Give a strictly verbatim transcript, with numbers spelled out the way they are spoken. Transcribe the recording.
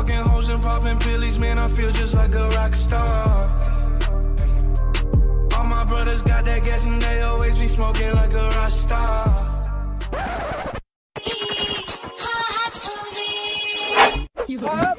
fucking hoes and popping pillies, man, I feel just like a rock star. All my brothers got that gas and they always be smoking like a rock star. You